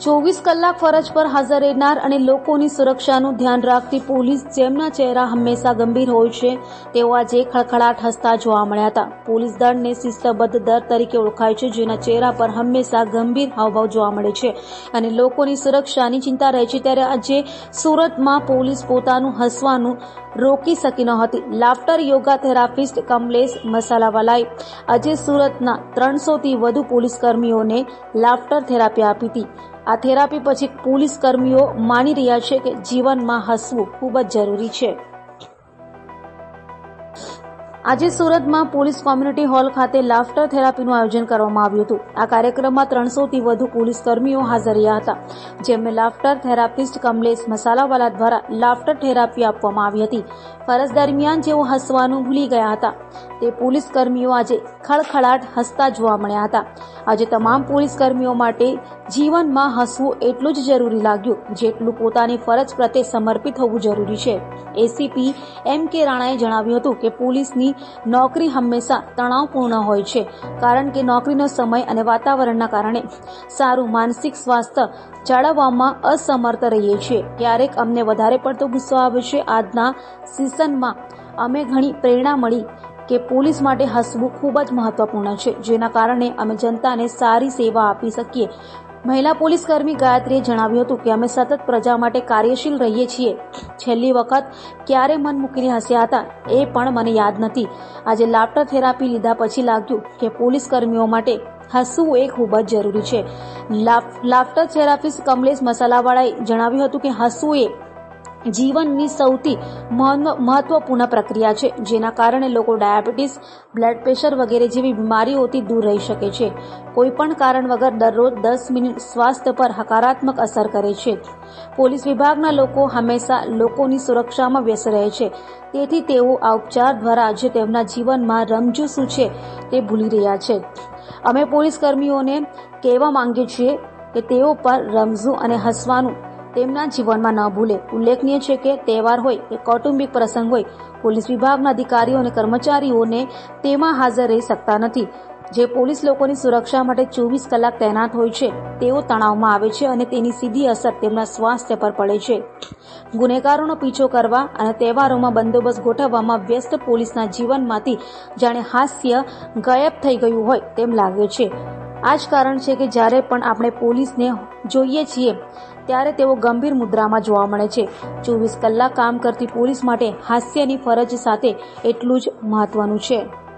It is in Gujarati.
24 કલાક ફરજ પર હાજર રહેનાર અને લોકોની સુરક્ષાનું ધ્યાન રાખતી પોલીસ જેમના ચહેરા હંમેશા ગંભીર હોય છે તેઓ આજે ખળખળાટ હસતા જોવા મળ્યા હતા। પોલીસ દળને શિસ્તબદ્ધ દળ તરીકે ઓળખાય છે, જેના ચહેરા પર હંમેશા ગંભીર હાવભાવ જોવા મળે છે અને લોકોની સુરક્ષાની ચિંતા રહે છે। ત્યારે આજે સુરતમાં પોલીસ પોતાનું હસવાનું રોકી શકી ન હતી। લાફ્ટર યોગા થેરાપિસ્ટ કમલેશ મસાલાવાલાએ આજે સુરતના 300થી વધુ પોલીસ કર્મીઓને લાફ્ટર થેરાપી આપી હતી। આ થેરાપી પછી પોલીસ કર્મીઓ માની રહ્યા છે કે જીવનમાં હસવું ખૂબ જ જરૂરી છે। આજે સુરતમાં પોલીસ કોમ્યુનિટી હોલ ખાતે લાફ્ટર થેરાપીનું આયોજન કરવામાં આવ્યું હતું। આ કાર્યક્રમમાં 300થી વધુ પોલીસ કર્મીઓ હાજર રહ્યા હતા, જેમને લાફ્ટર થેરાપિસ્ટ કમલેશ મસાલાવાલા દ્વારા લાફ્ટર થેરાપી આપવામાં આવી હતી। ફરજ દરમિયાન જેઓ હસવાનું ભૂલી ગયા હતા તે પોલીસ કર્મીઓ આજે ખળખળાટ હસતા જોવા મળ્યા હતા। આજે તમામ પોલીસ કર્મીઓ માટે જીવનમાં હસવું એટલું જ જરૂરી લાગ્યું જેટલું પોતાની ફરજ પ્રત્યે સમર્પિત હોવું જરૂરી છે। એસીપી એમ.કે. રાણાએ જણાવ્યું હતું કે પોલીસની નોકરી હંમેશા તણાવપૂર્ણ હોય છે, કારણ કે નોકરીનો સમય અને વાતાવરણના કારણે સારું માનસિક સ્વાસ્થ્ય જાળવવામાં અસમર્થ રહીએ છીએ। ક્યારેક અમને વધારે પડતો ગુસ્સો આવે છે। આજના સેશનમાં અમે ઘણી પ્રેરણા મળી કે પોલીસ માટે હસવું ખૂબ જ મહત્વપૂર્ણ છે, જેના કારણે અમે જનતાને સારી સેવા આપી શકીએ। મહિલા પોલીસ કર્મી ગાયત્રીએ જણાવ્યું હતું કે અમે સતત પ્રજા માટે કાર્યશીલ રહીએ છીએ। છેલ્લી વખત ક્યારે મન મૂકીને હસ્યા હતા એ પણ મને યાદ નથી। આજે લાફ્ટર થેરાપી લીધા પછી લાગ્યું કે પોલીસ કર્મીઓ માટે હસવું એ ખૂબ જ જરૂરી છે। લાફ્ટર થેરાપિસ્ટ કમલેશ મસાલાવાળાએ જણાવ્યું હતું કે હસવું એ જીવનની સૌથી મહત્વપૂર્ણ પ્રક્રિયા છે, જેના કારણે લોકો ડાયાબિટીસ, બ્લડ પ્રેશર વગેરે જેવી બીમારીઓથી દૂર રહી શકે છે। કોઈ પણ કારણ વગર દરરોજ 10 મિનિટ સ્વાસ્થ્ય પર હકારાત્મક અસર કરે છે। પોલીસ વિભાગના લોકો હંમેશા લોકોની સુરક્ષામાં વ્યસ્ત રહે છે, તેથી તેઓ આ ઉપચાર દ્વારા આજે તેમના જીવનમાં રમઝું શું છે તે ભૂલી રહ્યા છે। અમે પોલીસ કર્મીઓને કહેવા માંગીએ છીએ કે તેઓ પર રમઝું અને હસવાનું તેમના જીવનમાં ન ભૂલે। ઉલ્લેખનીય છે કે તહેવાર હોય કે કૌટુંબિક પ્રસંગ હોય, પોલીસ વિભાગના અધિકારીઓ અને કર્મચારીઓને તેમાં હાજર રહી શકતા નથી। જે પોલીસ લોકોની સુરક્ષા માટે 24 કલાક તૈનાત હોય છે તેઓ તણાવમાં આવે છે અને તેની સીધી અસર તેમના સ્વાસ્થ્ય પર પડે છે। ગુનેગારોનો પીછો કરવા અને તહેવારોમાં બંદોબસ્ત ગોઠવવામાં વ્યસ્ત પોલીસના જીવનમાંથી જાણે હાસ્ય ગાયબ થઈ ગયું હોય તેમ લાગે છે। આ જ કારણ છે કે જ્યારે પણ આપણે પોલીસને જોઈએ છીએ ત્યારે તેઓ ગંભીર મુદ્રામાં જોવા મળે છે। 24 કલાક કામ કરતી પોલીસ માટે હાસ્યની ફરજ સાથે એટલું જ મહત્વનું છે।